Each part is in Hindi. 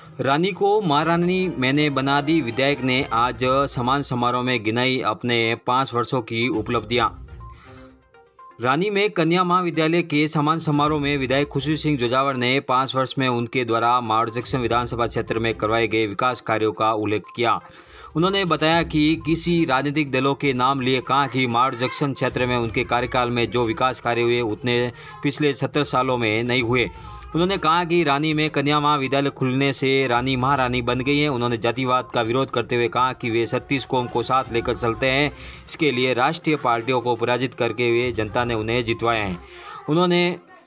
रानी को महारानी मैंने बना दी। विधायक ने आज सम्मान समारोह में गिनाई अपने 5 वर्षों की उपलब्धियां। रानी में कन्या महाविद्यालय के सम्मान समारोह में विधायक खुशी सिंह जोजावर ने 5 वर्ष में उनके द्वारा मावड़ जंक्शन विधानसभा क्षेत्र में करवाए गए विकास कार्यों का उल्लेख किया। उन्होंने बताया कि किसी राजनीतिक दलों के नाम लिए कहा कि मावड़ जंक्शन क्षेत्र में उनके कार्यकाल में जो विकास कार्य हुए उतने पिछले 70 सालों में नहीं हुए। उन्होंने कहा कि रानी में कन्या महाविद्यालय खुलने से रानी महारानी बन गई हैं। उन्होंने जातिवाद का विरोध करते हुए कहा कि वे 36 कौम को साथ लेकर चलते हैं। इसके लिए राष्ट्रीय पार्टियों को पराजित करके हुए जनता ने उन्हें जितवाया है। उन्होंने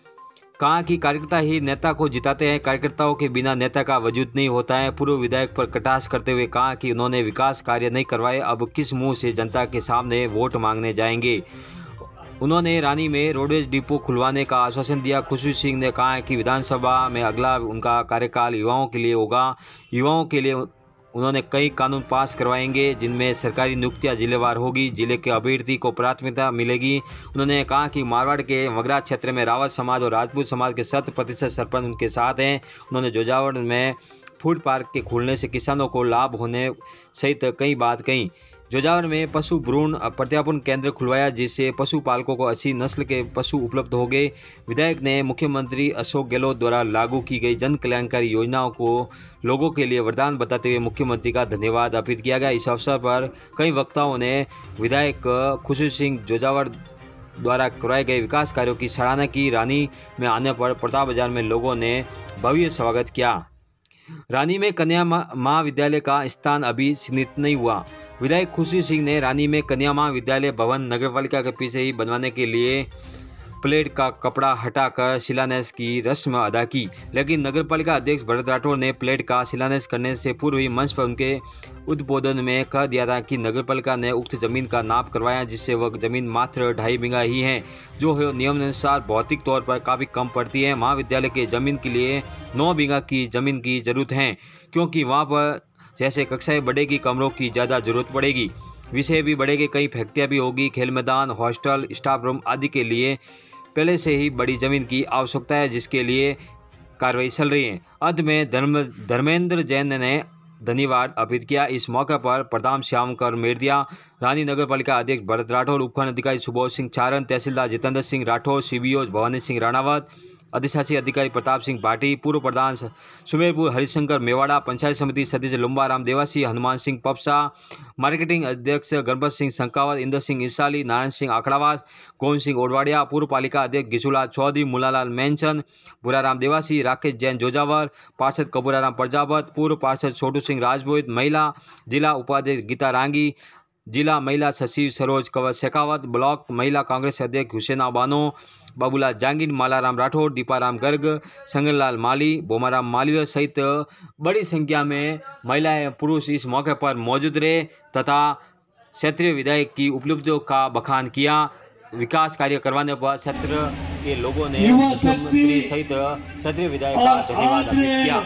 कहा कि कार्यकर्ता ही नेता को जिताते हैं, कार्यकर्ताओं के बिना नेता का वजूद नहीं होता है। पूर्व विधायक पर कटाक्ष करते हुए कहा कि उन्होंने विकास कार्य नहीं करवाए, अब किस मुंह से जनता के सामने वोट मांगने जाएंगे। उन्होंने रानी में रोडवेज डिपो खुलवाने का आश्वासन दिया। खुशी सिंह ने कहा कि विधानसभा में अगला उनका कार्यकाल युवाओं के लिए होगा। युवाओं के लिए उन्होंने कई कानून पास करवाएंगे जिनमें सरकारी नियुक्तियां जिलेवार होगी, जिले के अभ्यर्थी को प्राथमिकता मिलेगी। उन्होंने कहा कि मारवाड़ के मगरा क्षेत्र में रावत समाज और राजपूत समाज के 100% सरपंच उनके साथ हैं। उन्होंने जोजावर में फूड पार्क के खुलने से किसानों को लाभ होने सहित कई बात कही। जोजावर में पशु भ्रूण प्रत्यारोपण केंद्र खुलवाया जिससे पशुपालकों को 80 नस्ल के पशु उपलब्ध हो गए। विधायक ने मुख्यमंत्री अशोक गहलोत द्वारा लागू की गई जन कल्याणकारी योजनाओं को लोगों के लिए वरदान बताते हुए मुख्यमंत्री का धन्यवाद अर्पित किया गया। इस अवसर पर कई वक्ताओं ने विधायक खुशी सिंह जोजावर द्वारा करवाए गए विकास कार्यों की सराहना की। रानी में आने पर प्रताप बाजार में लोगों ने भव्य स्वागत किया। रानी में कन्या महाविद्यालय का स्थान अभी चिन्हित नहीं हुआ। विधायक खुशी सिंह ने रानी में कन्या महाविद्यालय भवन नगरपालिका के पीछे ही बनवाने के लिए प्लेट का कपड़ा हटाकर शिलान्यास की रस्म अदा की, लेकिन नगरपालिका अध्यक्ष भरत राठौर ने प्लेट का शिलान्यास करने से पूर्व ही मंच पर उनके उद्बोधन में कह दिया था कि नगरपालिका ने उक्त जमीन का नाप करवाया जिससे वह जमीन मात्र 2.5 बीघा ही है, जो नियमानुसार भौतिक तौर पर काफ़ी कम पड़ती है। महाविद्यालय के जमीन के लिए 9 बीघा की जमीन की जरूरत है क्योंकि वहाँ पर जैसे कक्षाएं बढ़ेगी कमरों की ज़्यादा जरूरत पड़ेगी, विषय भी बढ़ेगी, कई फैक्ट्रियाँ भी होगी, खेल मैदान, हॉस्टल, स्टाफ रूम आदि के लिए पहले से ही बड़ी जमीन की आवश्यकता है जिसके लिए कार्रवाई चल रही है। अंत में धर्मेंद्र जैन ने धन्यवाद अर्पित किया। इस मौके पर प्रधान श्यामकर मेरदिया, रानी नगरपालिका अध्यक्ष भरत राठौर, उपखंड अधिकारी सुबोध सिंह चारण, तहसीलदार जितेंद्र सिंह राठौर, सीबीओ भवानी सिंह राणावत, अधिशासी अधिकारी प्रताप सिंह भाटी, पूर्व प्रधान सुमेरपुर हरिशंकर मेवाड़ा, पंचायत समिति सदस्य लुम्बाराम देवासी, हनुमान सिंह पपसा, मार्केटिंग अध्यक्ष गणपत सिंह संकावत, इंद्र सिंह इसाली, नारायण सिंह आखड़ावास, गोविंद सिंह ओडवाड़िया, पूर्व पालिका अध्यक्ष गिशुलाल चौधरी, मुलालाल मैंचन, बुराराम देवासी, राकेश जैन जोजावर, पार्षद कबूराराम प्रजापत, पूर्व पार्षद छोटू सिंह राजपूत, महिला जिला उपाध्यक्ष गीता रांगी, जिला महिला सचिव सरोज कंवर शेखावत, ब्लॉक महिला कांग्रेस अध्यक्ष हुसैना बानो, बाबूलाल जांगीर, मालाराम राठौर, दीपाराम गर्ग, संगनलाल माली, बोमाराम मालवीय सहित बड़ी संख्या में महिलाएं पुरुष इस मौके पर मौजूद रहे तथा क्षेत्रीय विधायक की उपलब्धियों का बखान किया। विकास कार्य करवाने पर क्षेत्र के लोगों ने मुख्यमंत्री सहित क्षेत्रीय विधायक का धन्यवाद अर्पित किया।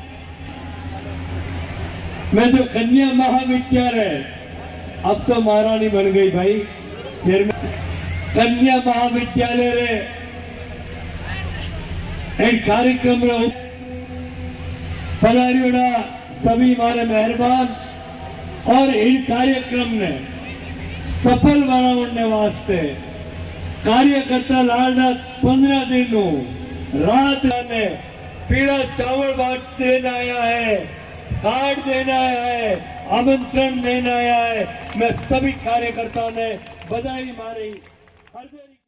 मैं जो कन्या महाविद्यालय अब तो महारानी बन गई भाई, कन्या महाविद्यालय रे एक कार्यक्रम रो पधारियोड़ा सभी हमारे मेहरबान और इन कार्यक्रम ने सफल बनाने वास्ते कार्यकर्ता लाडा 15 दिन रात ने पीला चावल बांट देना आया है, कार्ड देना आया है, आमंत्रण देना आया है। मैं सभी कार्यकर्ताओं ने बधाई मारी।